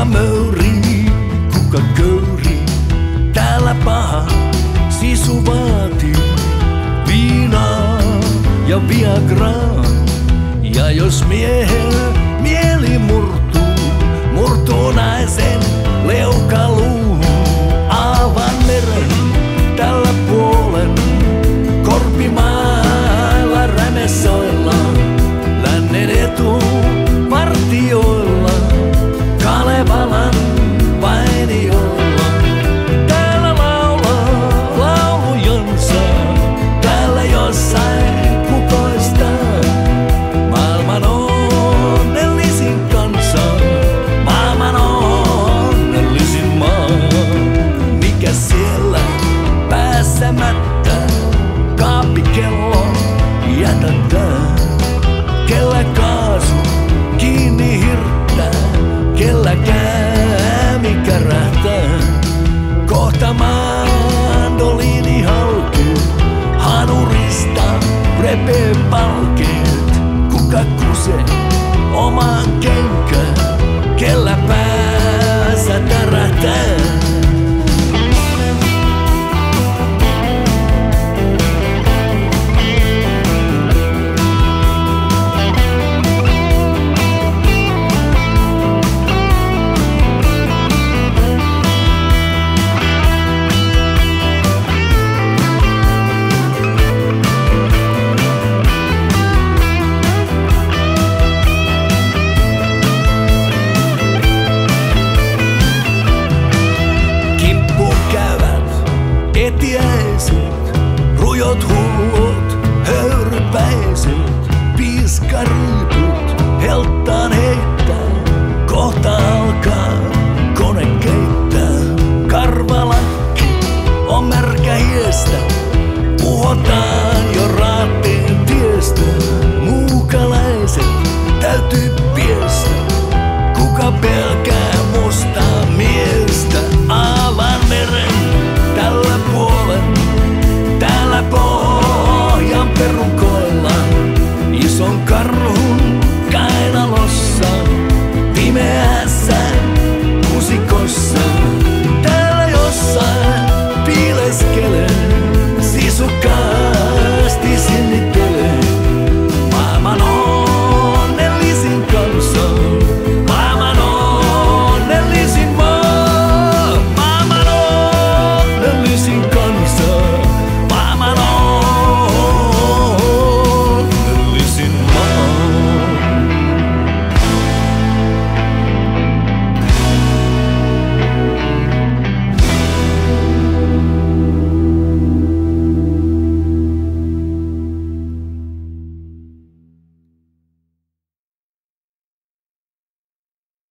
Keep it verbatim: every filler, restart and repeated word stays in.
Kuka möyrii, kuka köyrii, täällä paha sisu vaatii viinaa ja viagraa. Ja jos miehen mieli murtuu, murtuu naisen leukaluuhun. Aavan meren tällä puolen, korpimailla rämesoilla, lännen etuvartioilla, Kalevalan painijoilla. Täällä laulaa laulujansa, täällä jossain kukoistaa. Maailman onnellisin kansa, maailman onnellisin maa. Mikä siellä pääsemättä, kaappikello jätetään. Kellä kaasu kiinni hirttää, kellä käämi kärähtää. Kohta mandoliini halkee, hanurista repee palkeet. Kuka kusee omaan kenkään, kellä päässä tärähtää. Etiäiset, rujot hullut, höyrypäiset, piiskariiput, helttaan heittää. Kohta alkaa kone keittää. Karvalakki on märkä hiestä, puhotaan.